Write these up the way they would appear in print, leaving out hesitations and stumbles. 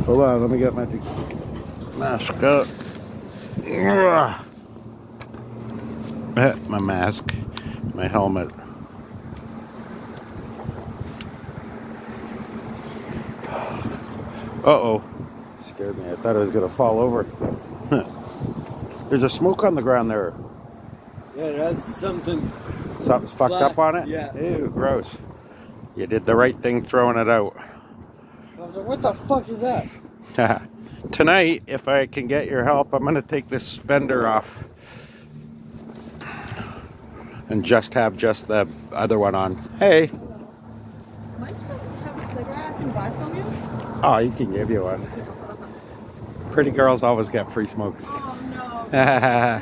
Hold on, let me get my mask up. My mask, my helmet. Uh-oh. Scared me. I thought I was going to fall over. There's a smoke on the ground there. Yeah, that's something. Something's fucked up on it? Yeah. Ew, gross. You did the right thing throwing it out. I was like, what the fuck is that? Tonight, if I can get your help, I'm going to take this fender off. And just have the other one on. Hey. Might you have a cigarette I can buy from you? Oh, he can give you one. Pretty girls always get free smokes. Oh, no.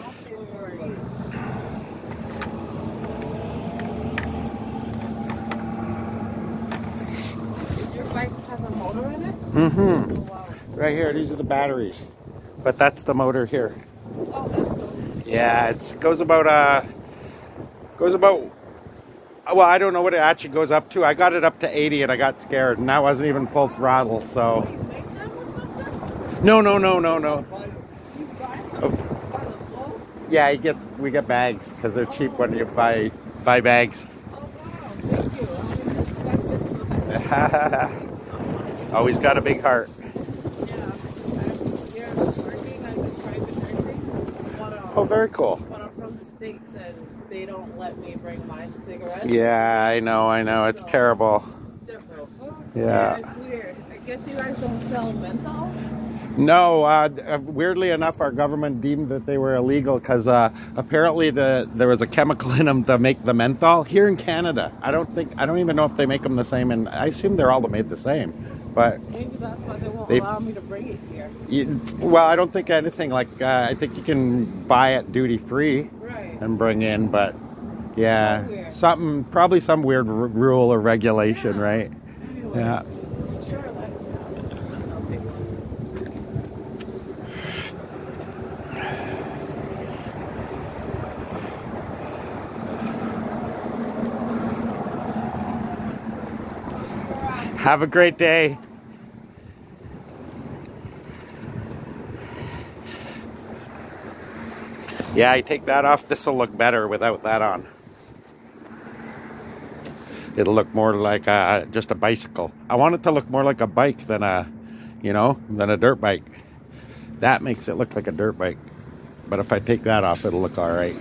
Your bike has a motor in it? Mm-hmm. Oh, wow. Right here, these are the batteries. But that's the motor here. Oh, that's cool. Yeah, it goes about, well, I don't know what it actually goes up to. I got it up to 80 and I got scared, and that wasn't even full throttle, so. You make them or something? No. You buy them? Oh. By the flow? Yeah, we get bags, because they're cheap when you buy bags. Oh, wow. Thank you. I'm going to accept this. Always got a big heart. Yeah. Here I'm working. I'm in private nursing. Oh, very cool. But I'm from the States and they don't let me bring my cigarettes. Yeah, I know. It's terrible. It's different. Yeah. It's weird. I guess you guys don't sell menthol? No, weirdly enough, our government deemed that they were illegal because apparently there was a chemical in them to make the menthol here in Canada. I don't even know if they make them the same, and I assume they're all made the same. But maybe that's why they won't allow me to bring it here. Well, I don't think anything like I think you can buy it duty free and bring in, but yeah, probably some weird rule or regulation, right? Anyway, yeah. Sure. Have a great day. Yeah, I take that off. This will look better without that on. It'll look more like just a bicycle. I want it to look more like a bike than than a dirt bike. That makes it look like a dirt bike. But if I take that off, it'll look all right.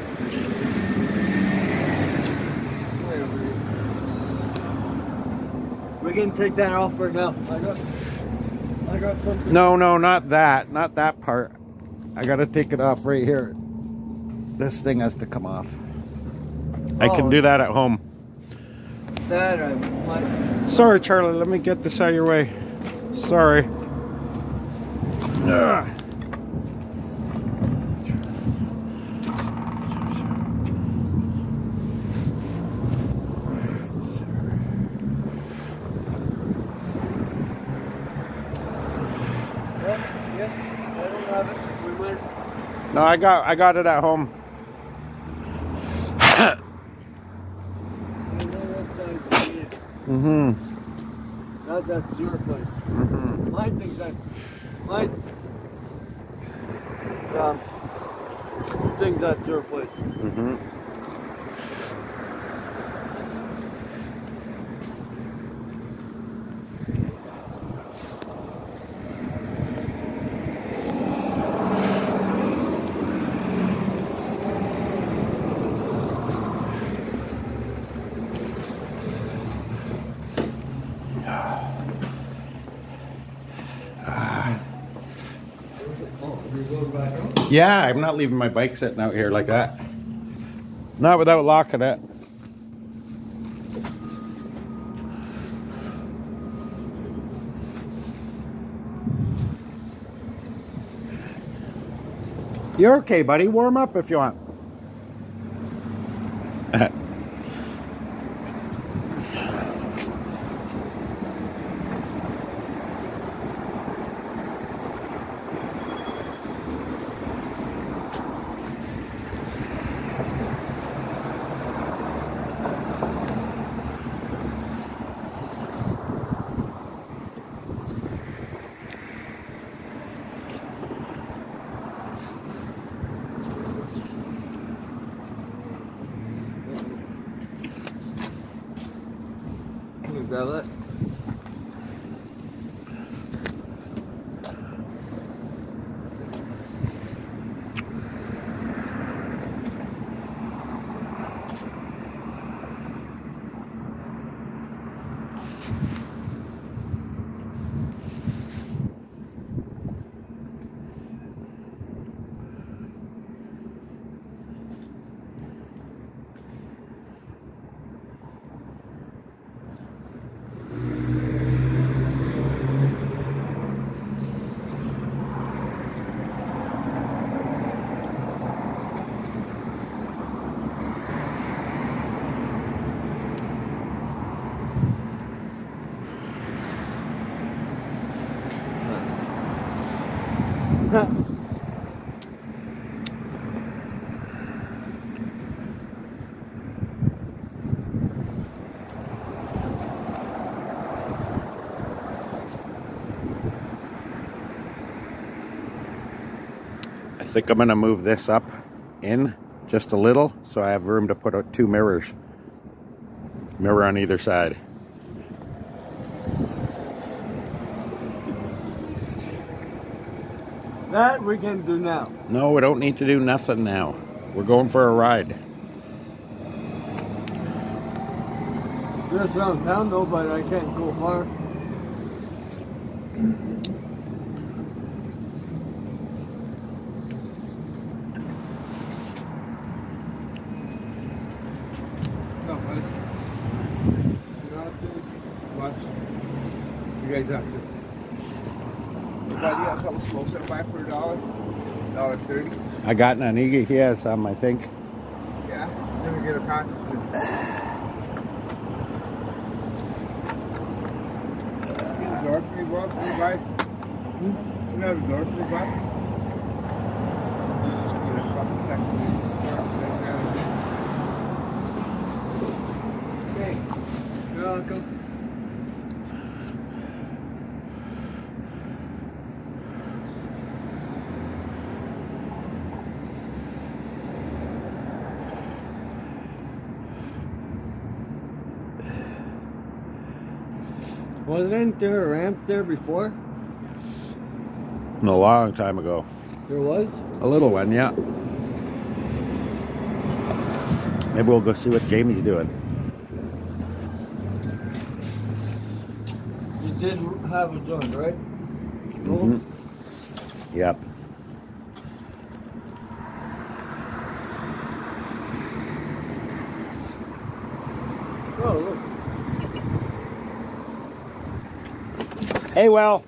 We can take that off for now. I got something. No, not that part. I gotta take it off right here. This thing has to come off. I can do that at home. That I might. Sorry, Charlie. Let me get this out of your way. Sorry. Ugh. No, I got it at home. That's at your place. My thing's at things at your place. Yeah, I'm not leaving my bike sitting out here like that. Not without locking it. You're okay, buddy. Warm up if you want. grab that. I think I'm gonna move this up in just a little so I have room to put out 2 mirrors. Mirror on either side. That we can do now. No, we don't need to do nothing now. We're going for a ride. Just around town though, but I can't go far. No, buddy. You know what? You guys have to. Anybody got something close to buy for $1.30? I got Nanigi. He has some, I think. Yeah, I'm gonna get a pack. You have a door for me, Bob? Can you buy? You have a door for me, Bob? Get a fucking second. Okay. You're welcome. Wasn't there a ramp there before? A long time ago. There was? A little one, yeah. Maybe we'll go see what Jamie's doing. You did have a joint, right? Mhm. Yep. Oh, look. Hey, well.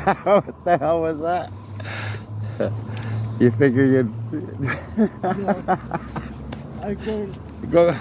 What the hell was that? You figure you'd I couldn't. go.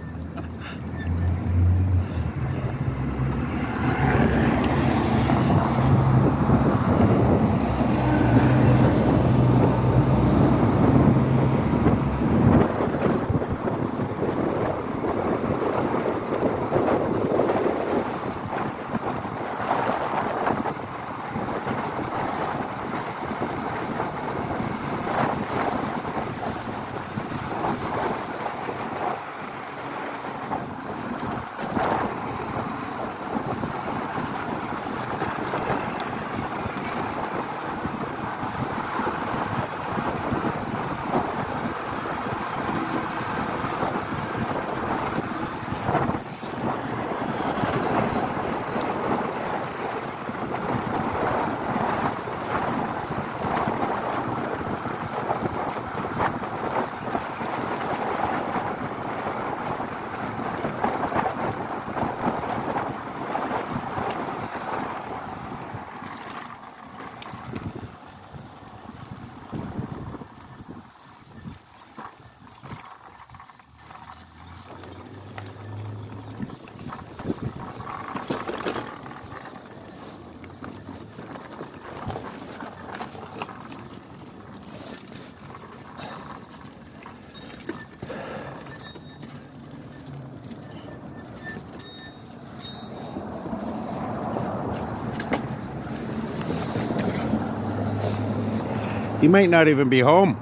He might not even be home.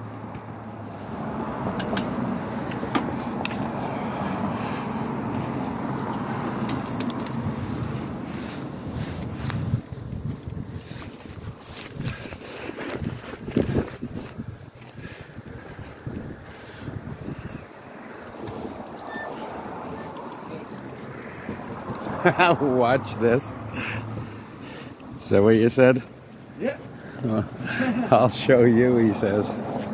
Watch this. Is that what you said? Yeah. I'll show you, he says.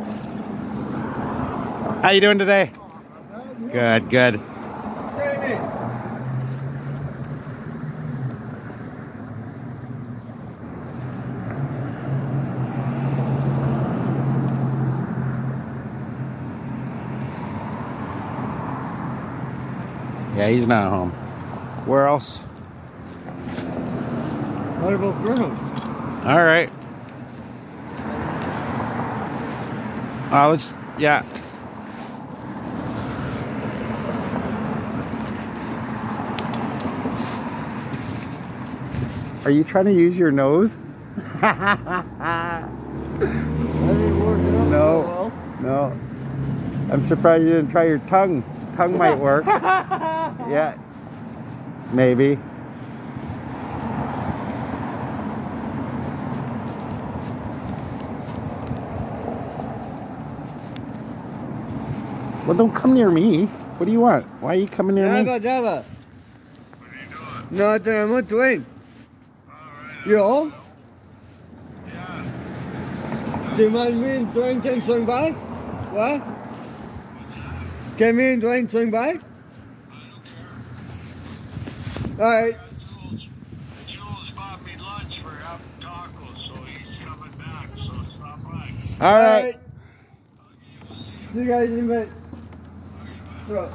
How you doing today? Good, good. Yeah, he's not home. Where else? What about girls? All right. Let's, yeah. Are you trying to use your nose? That ain't working out No, so no. I'm surprised you didn't try your tongue. Tongue might work. Yeah, maybe. Well, don't come near me. What do you want? Why are you coming near me? Java, Java. What are you doing? Nothing, I'm not doing. You home? Yeah. Do you mind me and Dwayne can swing by? What? Can me and Dwayne swing by? Alright. Jules bought me lunch for having tacos, so he's coming back, so stop by. All right. See you guys in a bit. Throw.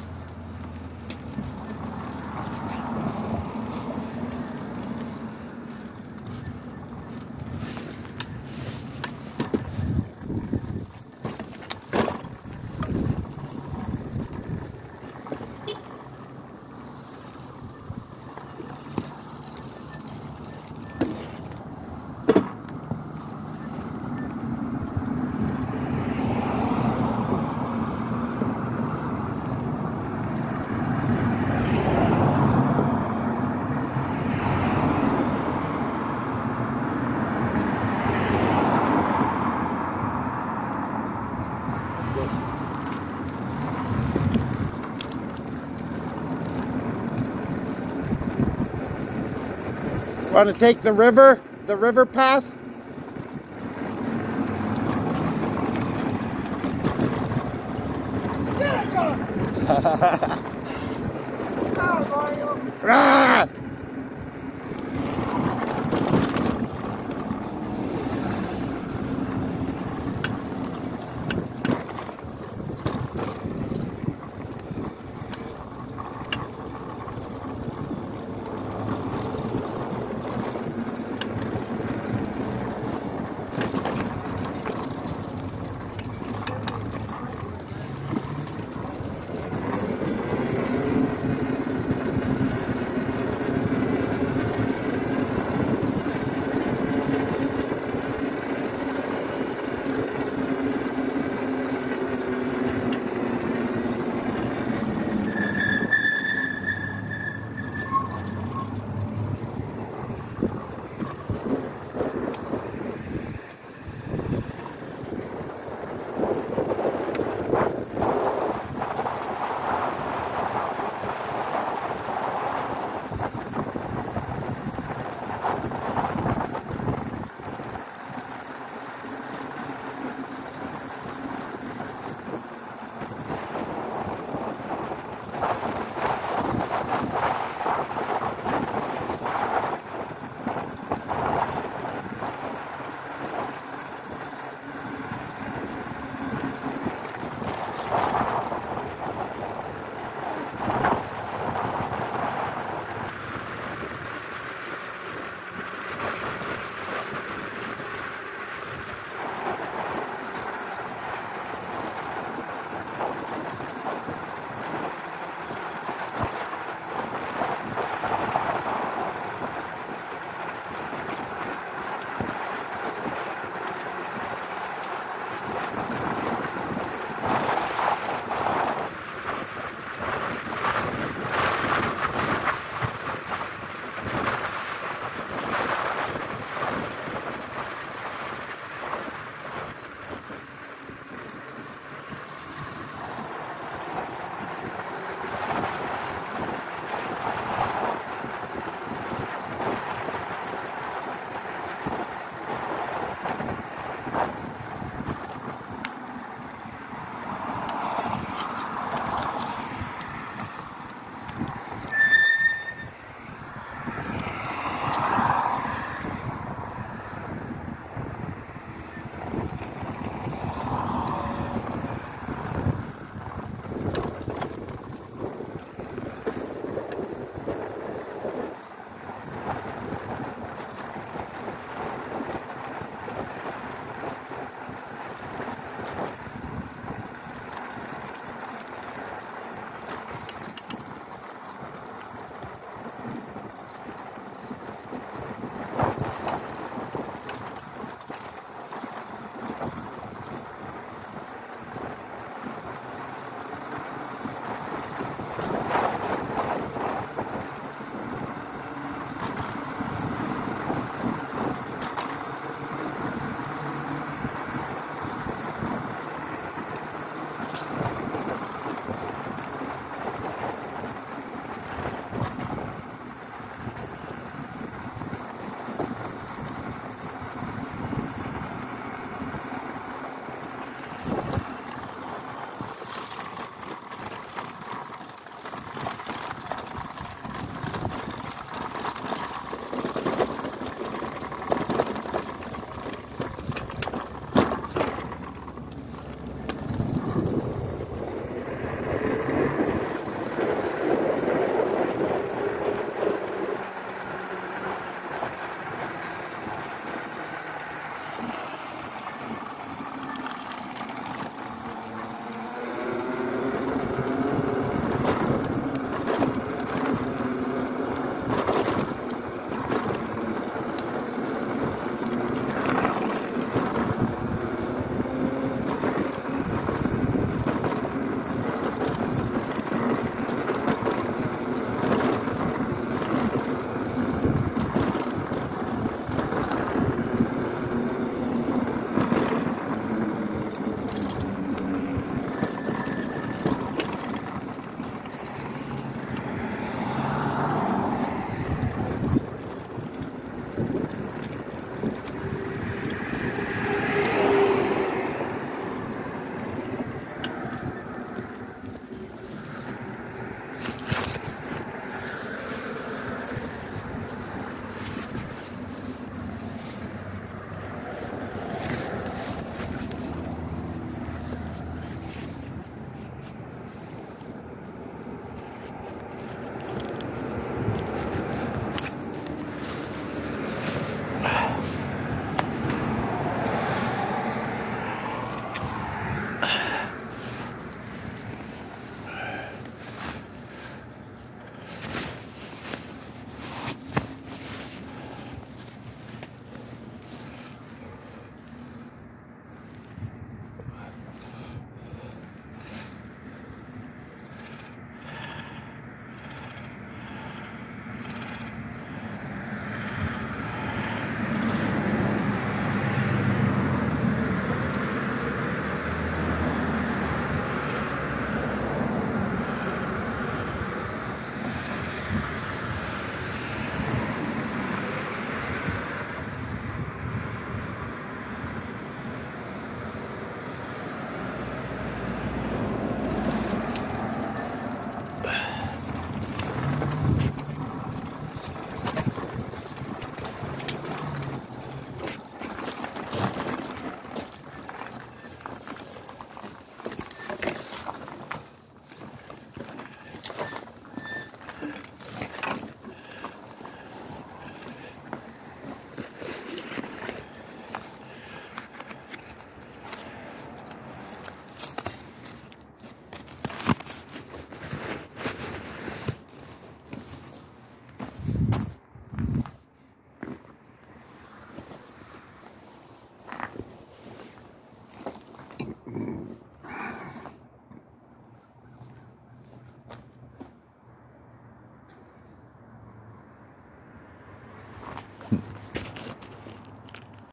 Want to take the river path? Oh, Mario. Ah!